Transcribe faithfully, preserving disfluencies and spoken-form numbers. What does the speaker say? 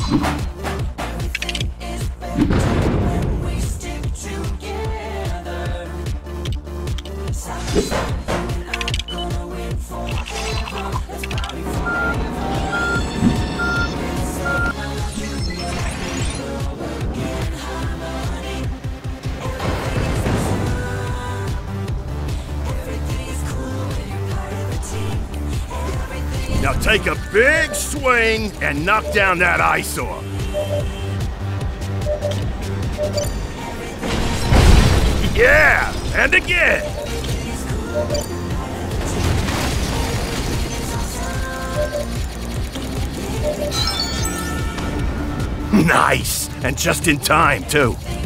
Now take a big swing and knock down that eyesore. Yeah, and again. Nice, and just in time, too.